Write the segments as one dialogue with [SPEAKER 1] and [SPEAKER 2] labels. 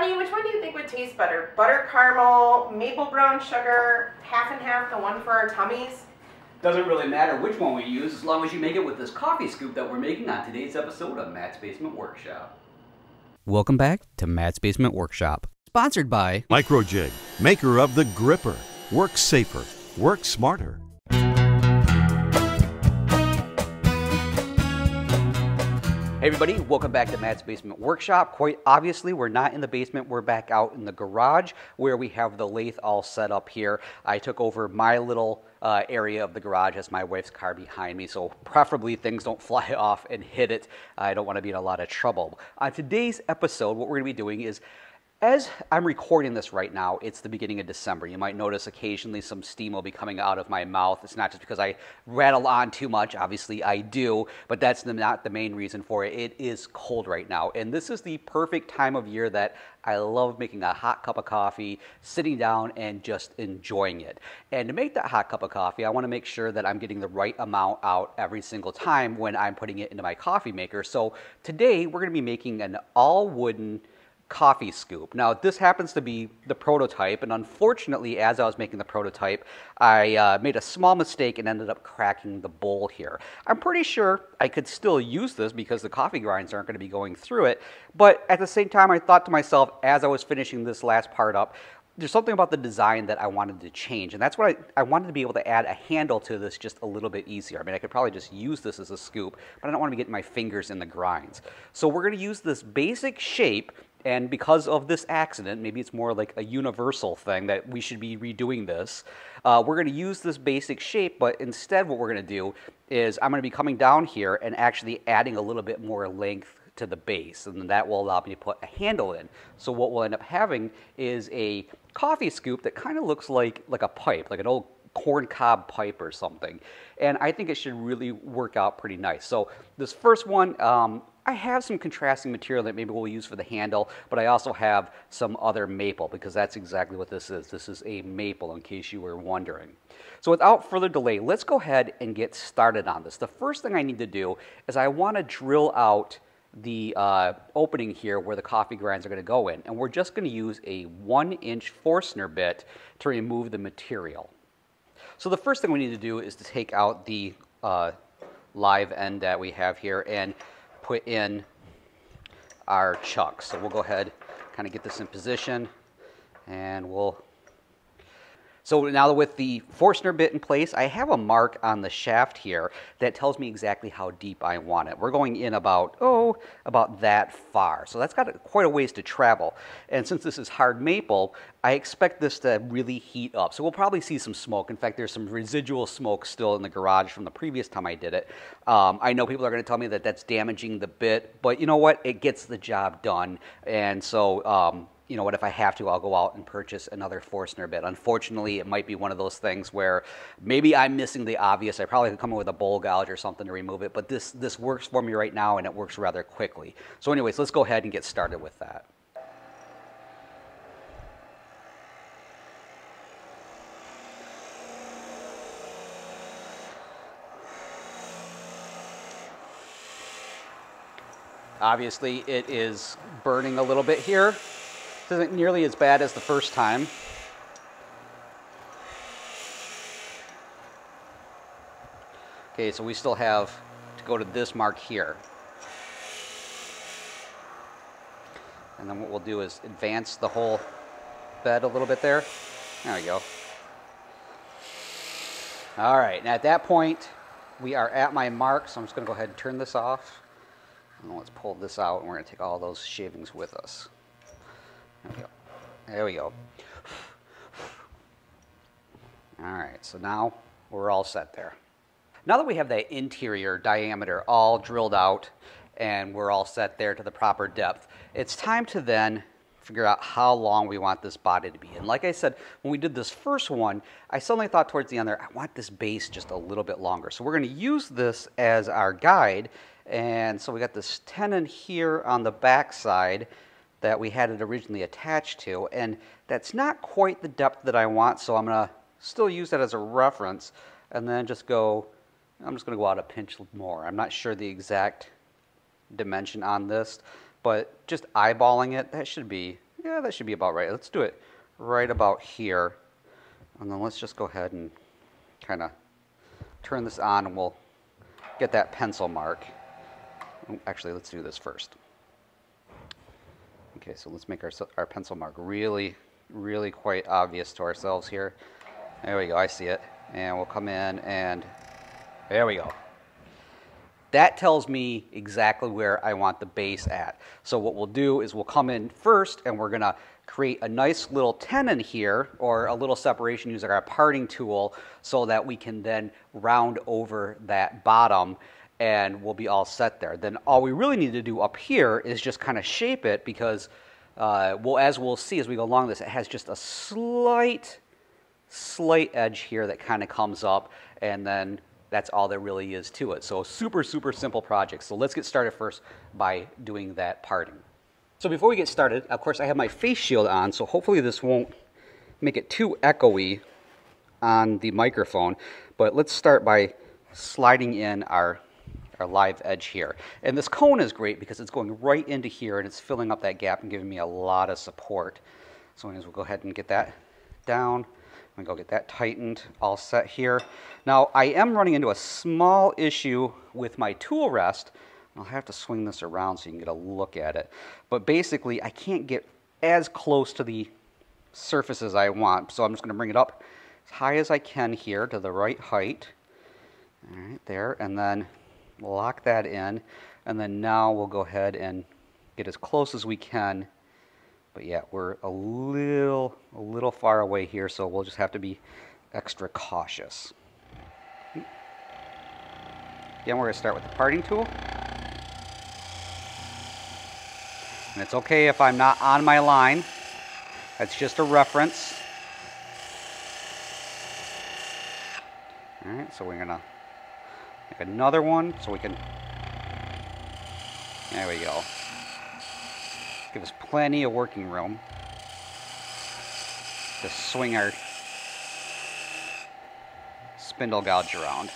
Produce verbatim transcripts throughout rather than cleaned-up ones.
[SPEAKER 1] Honey, which one do you think would taste better? Butter caramel, maple brown sugar, half and half, the one for our tummies?
[SPEAKER 2] Doesn't really matter which one we use as long as you make it with this coffee scoop that we're making on today's episode of Matt's Basement Workshop.
[SPEAKER 3] Welcome back to Matt's Basement Workshop, sponsored by
[SPEAKER 4] Microjig, maker of the Gripper. Work safer, work smarter.
[SPEAKER 2] Hey everybody, welcome back to Matt's Basement Workshop. Quite obviously, we're not in the basement, we're back out in the garage where we have the lathe all set up here. I took over my little uh, area of the garage as my wife's car behind me, so preferably things don't fly off and hit it. I don't want to be in a lot of trouble. On today's episode, what we're going to be doing is, as I'm recording this right now, it's the beginning of December. You might notice occasionally some steam will be coming out of my mouth. It's not just because I rattle on too much. Obviously, I do, but that's the, not the main reason for it. It is cold right now, and this is the perfect time of year that I love making a hot cup of coffee, sitting down, and just enjoying it. And to make that hot cup of coffee, I want to make sure that I'm getting the right amount out every single time when I'm putting it into my coffee maker. So today, we're going to be making an all-wooden coffee scoop. Now, this happens to be the prototype, and unfortunately, as I was making the prototype, I uh, made a small mistake and ended up cracking the bowl here. I'm pretty sure I could still use this because the coffee grinds aren't going to be going through it, but at the same time, I thought to myself, as I was finishing this last part up, there's something about the design that I wanted to change, and that's what I, I wanted to be able to add a handle to this just a little bit easier. I mean, I could probably just use this as a scoop, but I don't want to be getting my fingers in the grinds. So we're going to use this basic shape. And because of this accident, maybe it's more like a universal thing that we should be redoing this. Uh, we're going to use this basic shape, but instead what we're going to do is I'm going to be coming down here and actually adding a little bit more length to the base, and then that will allow me to put a handle in. So what we'll end up having is a coffee scoop that kind of looks like, like a pipe, like an old corn cob pipe or something. And I think it should really work out pretty nice. So this first one, um, I have some contrasting material that maybe we'll use for the handle, but I also have some other maple because that's exactly what this is. This is a maple, in case you were wondering. So without further delay, let's go ahead and get started on this. The first thing I need to do is I want to drill out the uh, opening here where the coffee grinds are going to go in, and we're just going to use a one inch Forstner bit to remove the material. So the first thing we need to do is to take out the uh, live end that we have here and put in our chucks. So we'll go ahead, kind of get this in position, and we'll... So now with the Forstner bit in place, I have a mark on the shaft here that tells me exactly how deep I want it. We're going in about, oh, about that far. So that's got quite a ways to travel. And since this is hard maple, I expect this to really heat up. So we'll probably see some smoke. In fact, there's some residual smoke still in the garage from the previous time I did it. Um, I know people are going to tell me that that's damaging the bit, but you know what? It gets the job done. And so... Um, you know what, if I have to, I'll go out and purchase another Forstner bit. Unfortunately, it might be one of those things where maybe I'm missing the obvious. I probably could come in with a bowl gouge or something to remove it, but this, this works for me right now, and it works rather quickly. So anyways, let's go ahead and get started with that. Obviously, it is burning a little bit here. This isn't nearly as bad as the first time. Okay, so we still have to go to this mark here. And then what we'll do is advance the whole bed a little bit there. There we go. All right, and at that point, we are at my mark, so I'm just going to go ahead and turn this off. And let's pull this out, and we're going to take all those shavings with us. There we go. There we go. All right, so now we're all set there. Now that we have that interior diameter all drilled out and we're all set there to the proper depth, it's time to then figure out how long we want this body to be. And like I said, when we did this first one, I suddenly thought towards the end there, I want this base just a little bit longer. So we're going to use this as our guide. And so we got this tenon here on the back side that we had it originally attached to, and that's not quite the depth that I want, so I'm going to still use that as a reference, and then just go, I'm just going to go out a pinch more. I'm not sure the exact dimension on this, but just eyeballing it, that should be Yeah, that should be about right. Let's do it right about here. And then let's just go ahead and kind of turn this on and we'll get that pencil mark. Actually, let's do this first. Okay, so let's make our, our pencil mark really, really quite obvious to ourselves here. There we go, I see it. And we'll come in and there we go. That tells me exactly where I want the base at. So what we'll do is we'll come in first and we're gonna create a nice little tenon here, or a little separation using our parting tool, so that we can then round over that bottom and we'll be all set there. Then all we really need to do up here is just kind of shape it, because uh, well, as we'll see as we go along this, it has just a slight, slight edge here that kind of comes up, and then that's all there really is to it. So super, super simple project. So let's get started first by doing that parting. So before we get started, of course, I have my face shield on, so hopefully this won't make it too echoey on the microphone. But let's start by sliding in our, our live edge here. And this cone is great because it's going right into here and it's filling up that gap and giving me a lot of support. So anyways, we'll go ahead and get that down. I'm gonna go get that tightened, all set here. Now, I am running into a small issue with my tool rest. I'll have to swing this around so you can get a look at it. But basically, I can't get as close to the surface as I want. So I'm just gonna bring it up as high as I can here to the right height. All right, there, and then lock that in. And then now we'll go ahead and get as close as we can. But yeah, we're a little, a little far away here, so we'll just have to be extra cautious. Again, we're going to start with the parting tool. And it's okay if I'm not on my line. That's just a reference. All right, so we're going to make another one so we can, there we go. Give us plenty of working room to swing our spindle gouge around.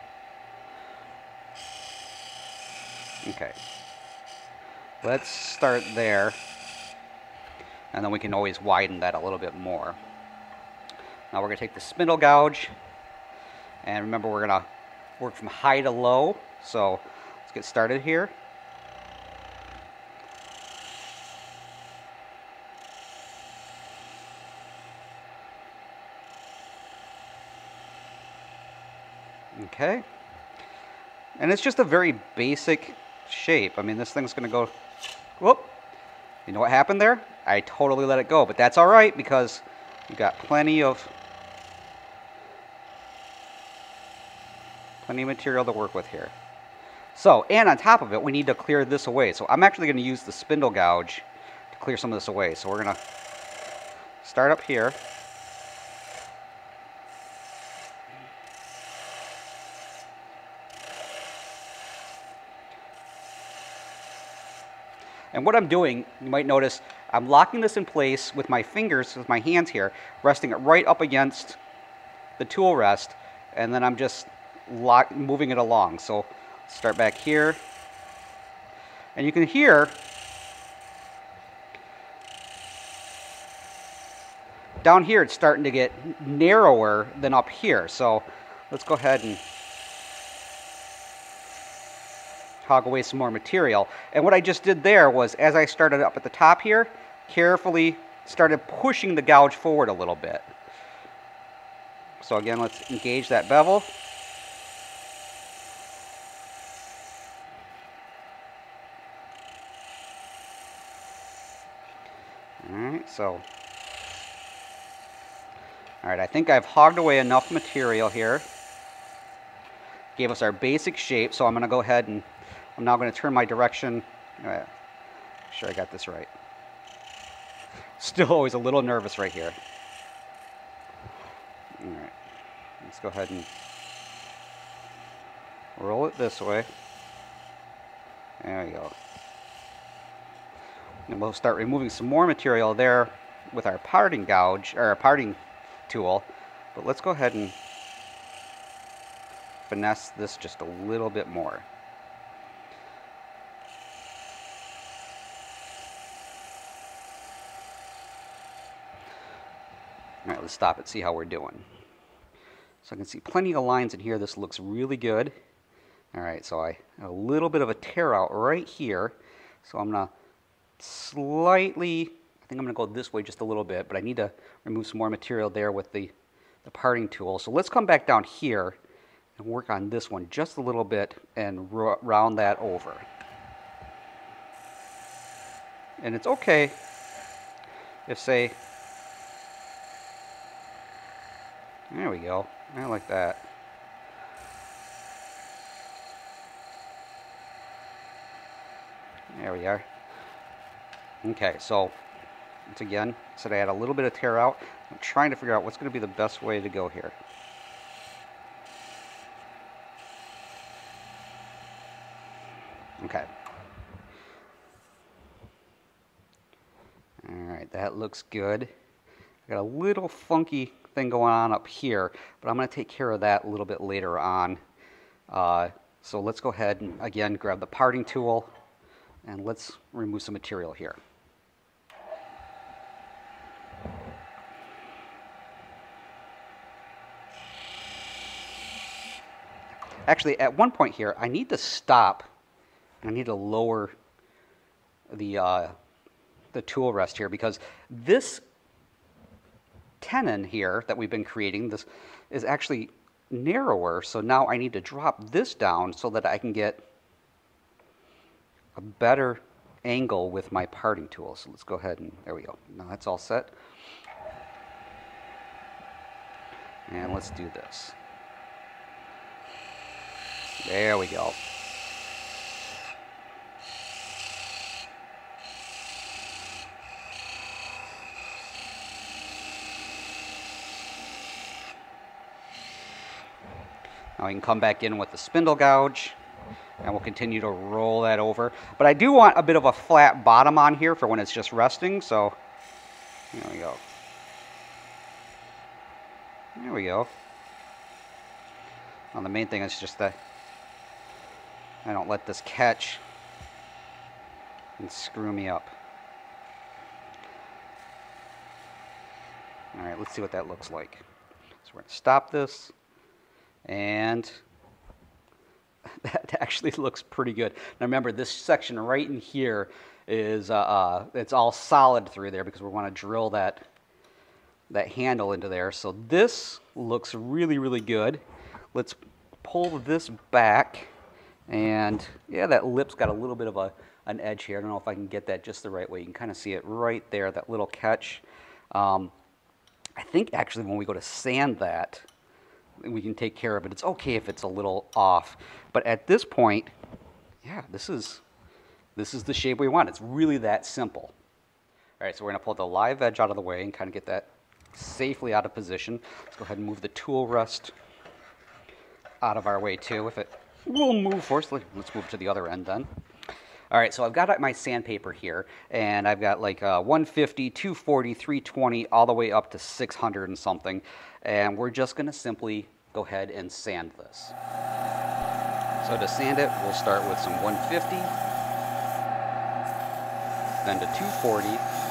[SPEAKER 2] Okay, let's start there, and then we can always widen that a little bit more. Now we're going to take the spindle gouge, and remember we're going to work from high to low, so let's get started here. Okay, and it's just a very basic shape. I mean, this thing's going to go, whoop, you know what happened there? I totally let it go, but that's all right because you got plenty of, plenty of material to work with here. So, and on top of it, we need to clear this away. So I'm actually going to use the spindle gouge to clear some of this away. So we're going to start up here. And what I'm doing, you might notice, I'm locking this in place with my fingers, with my hands here, resting it right up against the tool rest, and then I'm just lock, moving it along. So start back here, and you can hear down here it's starting to get narrower than up here. So let's go ahead and hog away some more material. And what I just did there was, as I started up at the top here, carefully started pushing the gouge forward a little bit. So again, let's engage that bevel. All right, so, all right, I think I've hogged away enough material here. Gave us our basic shape, so I'm gonna go ahead and I'm now going to turn my direction. Uh, make sure I got this right. Still always a little nervous right here. All right, let's go ahead and roll it this way. There we go. And we'll start removing some more material there with our parting gouge, or our parting tool. But let's go ahead and finesse this just a little bit more. All right, let's stop it, see how we're doing. So I can see plenty of lines in here. This looks really good. All right, so I have a little bit of a tear out right here. So I'm gonna slightly, I think I'm gonna go this way just a little bit, but I need to remove some more material there with the, the parting tool. So let's come back down here and work on this one just a little bit and round that over. And it's okay if, say, there we go, I like that. There we are. Okay, so once again, said I had a little bit of tear out. I'm trying to figure out what's going to be the best way to go here. Okay. All right, that looks good. I got a little funky thing going on up here, but I'm going to take care of that a little bit later on. Uh, so let's go ahead and again grab the parting tool and let's remove some material here. Actually, at one point here, I need to stop and I need to lower the, uh, the tool rest here, because this tenon here that we've been creating, this is actually narrower, so now I need to drop this down so that I can get a better angle with my parting tool. So let's go ahead and, there we go. Now that's all set. And let's do this. There we go. Now we can come back in with the spindle gouge and we'll continue to roll that over. But I do want a bit of a flat bottom on here for when it's just resting, so there we go. There we go. Well, the main thing is just that I don't let this catch and screw me up. All right, let's see what that looks like. So we're going to stop this, and that actually looks pretty good. Now remember, this section right in here is uh, uh, it's all solid through there because we want to drill that that handle into there. So this looks really, really good. Let's pull this back, and yeah, that lip's got a little bit of a an edge here. I don't know if I can get that just the right way. You can kind of see it right there, that little catch. Um, I think actually when we go to sand that, we can take care of it. It's okay if it's a little off, but at this point, yeah, this is this is the shape we want. It's really that simple. All right, so we're going to pull the live edge out of the way and kind of get that safely out of position. Let's go ahead and move the tool rest out of our way too. If it will move for us, let's move to the other end then. All right, so I've got my sandpaper here, and I've got like uh, one fifty, two forty, three twenty, all the way up to six hundred and something, and we're just going to simply go ahead and sand this. So to sand it, we'll start with some one fifty, then to two forty,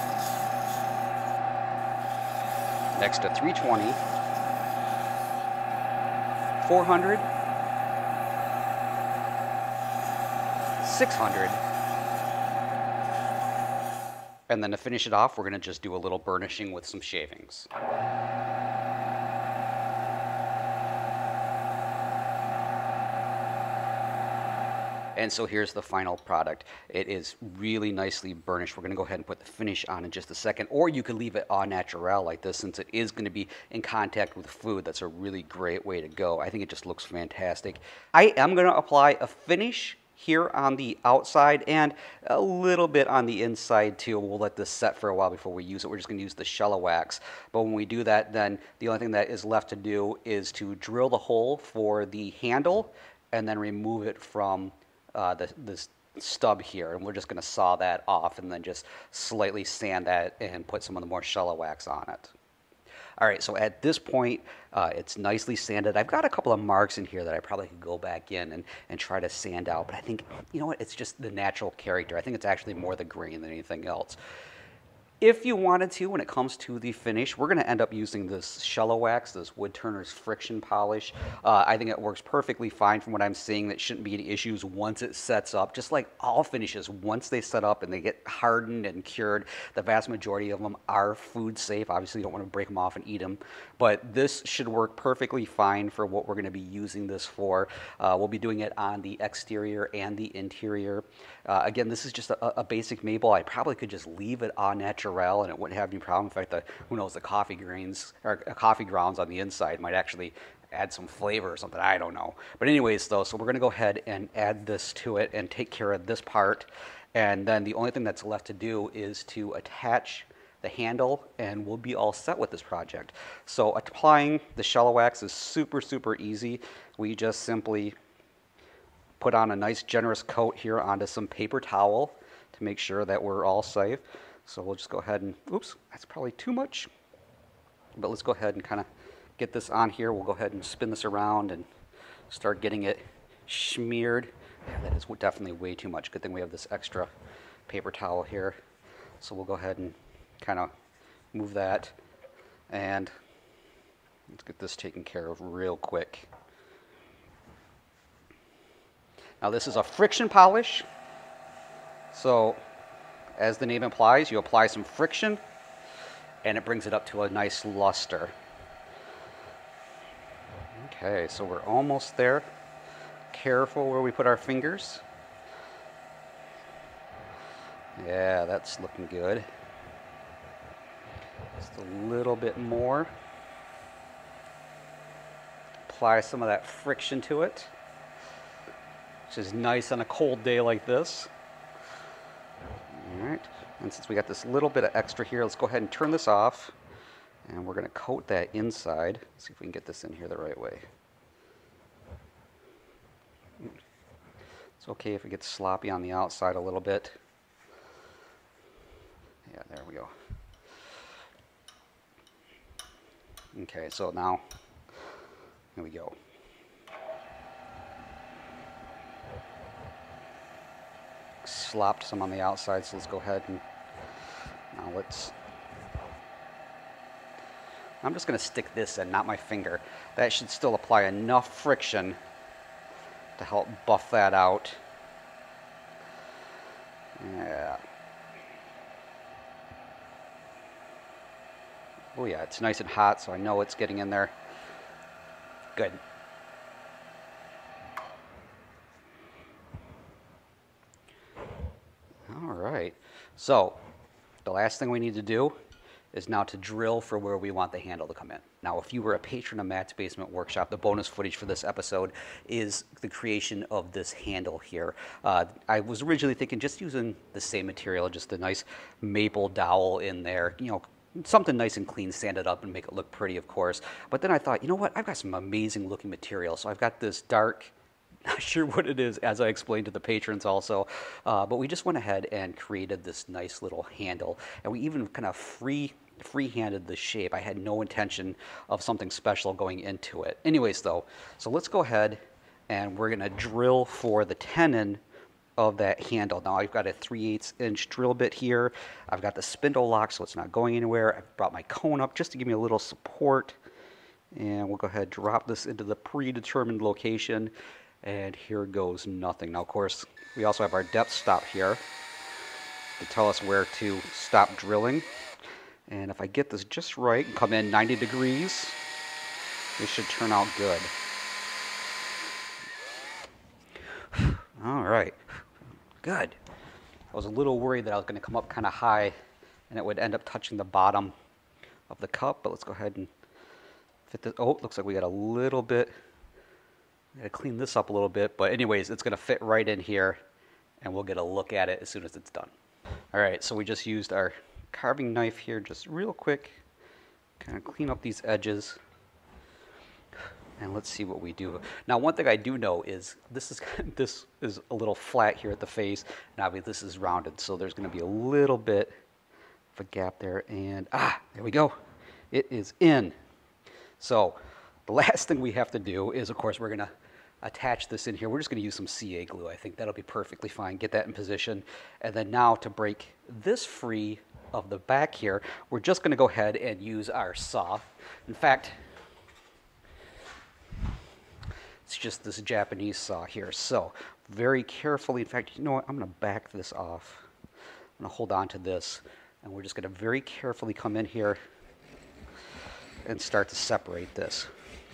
[SPEAKER 2] next to three twenty, four hundred, six hundred, and then to finish it off, we're going to just do a little burnishing with some shavings. And so here's the final product. It is really nicely burnished. We're going to go ahead and put the finish on in just a second, or you could leave it au naturel like this, since it is going to be in contact with food. That's a really great way to go. I think it just looks fantastic. I am going to apply a finish here on the outside and a little bit on the inside too. We'll let this set for a while before we use it. We're just going to use the Shellawax. But when we do that, then the only thing that is left to do is to drill the hole for the handle and then remove it from uh, the, this stub here. And we're just going to saw that off and then just slightly sand that and put some of the more Shellawax on it. All right, so at this point, uh, it's nicely sanded. I've got a couple of marks in here that I probably could go back in and, and try to sand out, but I think, you know what, it's just the natural character. I think it's actually more the grain than anything else. If you wanted to, when it comes to the finish, we're going to end up using this Shello Wax, this Wood Turner's friction polish. Uh, I think it works perfectly fine from what I'm seeing. That shouldn't be any issues once it sets up. Just like all finishes, once they set up and they get hardened and cured, the vast majority of them are food safe. Obviously, you don't want to break them off and eat them. But this should work perfectly fine for what we're going to be using this for. Uh, we'll be doing it on the exterior and the interior. Uh, again, this is just a, a basic maple. I probably could just leave it au naturel and it wouldn't have any problem. In fact, the, who knows, the coffee grains or uh, coffee grounds on the inside might actually add some flavor or something. I don't know. But anyways, though, so we're going to go ahead and add this to it and take care of this part. And then the only thing that's left to do is to attach the handle, and we'll be all set with this project. So applying the Shello Wax is super, super easy. We just simply put on a nice generous coat here onto some paper towel to make sure that we're all safe. So we'll just go ahead and, oops, that's probably too much. But let's go ahead and kind of get this on here. We'll go ahead and spin this around and start getting it smeared. Yeah, that is definitely way too much. Good thing we have this extra paper towel here. So we'll go ahead and kind of move that. And let's get this taken care of real quick. Now this is a friction polish. So as the name implies, you apply some friction and it brings it up to a nice luster. Okay, so we're almost there. Careful where we put our fingers. Yeah, that's looking good. Just a little bit more. Apply some of that friction to it, which is nice on a cold day like this. All right, and since we got this little bit of extra here, let's go ahead and turn this off. And we're going to coat that inside. See if we can get this in here the right way. It's okay if it gets sloppy on the outside a little bit. Yeah, there we go. Okay, so now, here we go. Slopped some on the outside, so let's go ahead and now let's, I'm just going to stick this in, not my finger. That should still apply enough friction to help buff that out. Yeah. Oh yeah, it's nice and hot, so I know it's getting in there. Good. All right, so the last thing we need to do is now to drill for where we want the handle to come in. Now, if you were a patron of Matt's Basement Workshop, the bonus footage for this episode is the creation of this handle here. Uh, I was originally thinking just using the same material, just a nice maple dowel in there, you know, something nice and clean, sand it up and make it look pretty, of course. But then I thought, you know what, I've got some amazing looking material. So I've got this dark, not sure what it is, as I explained to the patrons also, uh, but we just went ahead and created this nice little handle, and we even kind of free free-handed the shape. I had no intention of something special going into it. Anyways though, so let's go ahead and we're going to drill for the tenon of that handle. Now I've got a three eighths inch drill bit here. I've got the spindle lock so it's not going anywhere. I've brought my cone up just to give me a little support, and we'll go ahead and drop this into the predetermined location. And here goes nothing. Now, of course, we also have our depth stop here to tell us where to stop drilling. And if I get this just right and come in ninety degrees, this should turn out good. All right, good. I was a little worried that I was going to come up kind of high and it would end up touching the bottom of the cup, but let's go ahead and fit this. Oh, looks like we got a little bit. Got to clean this up a little bit, but anyways, it's going to fit right in here, and we'll get a look at it as soon as it's done. All right, so we just used our carving knife here just real quick, kind of clean up these edges, and let's see what we do. Now, one thing I do know is this is this is a little flat here at the face, and obviously this is rounded, so there's going to be a little bit of a gap there, and ah, there we go. It is in. So the last thing we have to do is, of course, we're going to attach this in here. We're just going to use some C A glue. I think that'll be perfectly fine. Get that in position. And then now to break this free of the back here, we're just going to go ahead and use our saw. In fact, it's just this Japanese saw here. So very carefully, in fact, you know what? I'm going to back this off. I'm going to hold on to this, and we're just going to very carefully come in here and start to separate this.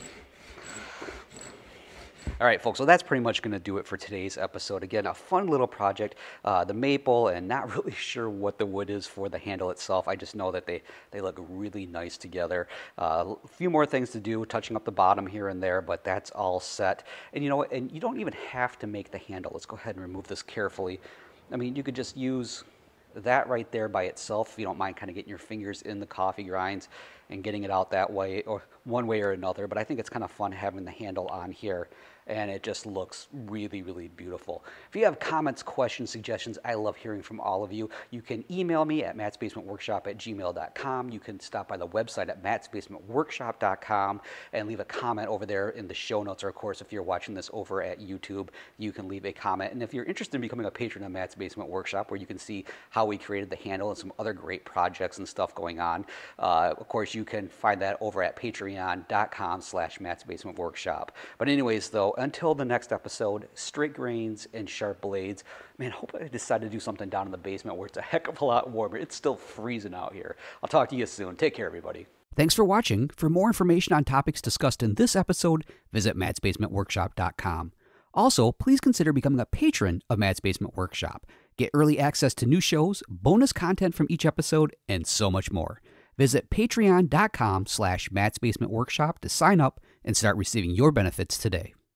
[SPEAKER 2] All right, folks, so that's pretty much going to do it for today's episode. Again, a fun little project, uh, the maple, and not really sure what the wood is for the handle itself. I just know that they, they look really nice together. Uh, a few more things to do, touching up the bottom here and there, but that's all set. And you know what, and you don't even have to make the handle. Let's go ahead and remove this carefully. I mean, you could just use that right there by itself if you don't mind kind of getting your fingers in the coffee grinds and getting it out that way, or one way or another. But I think it's kind of fun having the handle on here, and it just looks really, really beautiful. If you have comments, questions, suggestions, I love hearing from all of you. You can email me at matts basement workshop at gmail dot com. You can stop by the website at matts basement workshop dot com and leave a comment over there in the show notes, or of course, if you're watching this over at YouTube, you can leave a comment. And if you're interested in becoming a patron of Matt's Basement Workshop, where you can see how we created the handle and some other great projects and stuff going on, uh, of course, you can find that over at patreon dot com slash Matt's Basement Workshop. But anyways, though, until the next episode, straight grains and sharp blades. Man, I hope I decide to do something down in the basement where it's a heck of a lot warmer. It's still freezing out here. I'll talk to you soon. Take care, everybody.
[SPEAKER 3] Thanks for watching. For more information on topics discussed in this episode, visit matts basement workshop dot com. Also, please consider becoming a patron of Matt's Basement Workshop. Get early access to new shows, bonus content from each episode, and so much more. Visit patreon dot com slash Matt's Basement Workshop to sign up and start receiving your benefits today.